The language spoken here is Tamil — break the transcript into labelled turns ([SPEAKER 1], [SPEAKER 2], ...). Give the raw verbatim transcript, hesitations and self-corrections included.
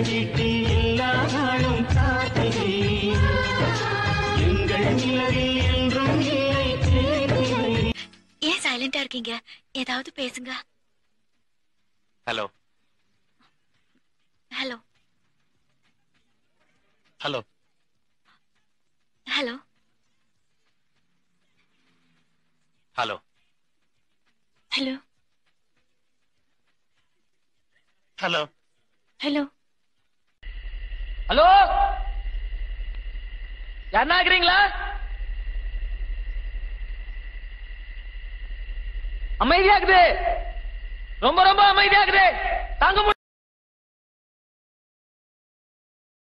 [SPEAKER 1] வீட்டில் எல்லா நாளும் காத்திரை எங்கள் நிலவில் என்றும் இல்லை தேய்திரை.
[SPEAKER 2] ஏன் சைலண்டா இருக்கீங்க? ஏதாவது பேசுங்க.
[SPEAKER 3] Hello
[SPEAKER 2] hello
[SPEAKER 3] hello
[SPEAKER 2] hello
[SPEAKER 3] hello
[SPEAKER 2] hello
[SPEAKER 3] hello
[SPEAKER 2] hello
[SPEAKER 4] hello யாருன்னா இருக்கிறீங்களா? அமைதியாக்குது, ரொம்ப ரொம்ப அமைதியாக்குது, தாங்க முடியல.